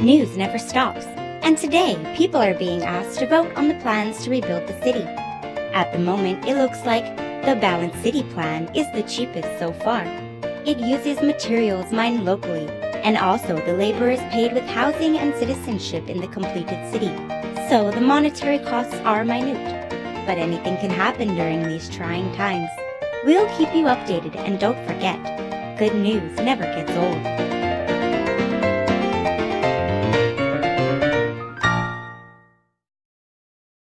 News never stops, and today people are being asked to vote on the plans to rebuild the city. At the moment, it looks like the Balanced City plan is the cheapest so far. It uses materials mined locally, and also the labor is paid with housing and citizenship in the completed city. So the monetary costs are minute. But anything can happen during these trying times. We'll keep you updated, and don't forget, good news never gets old.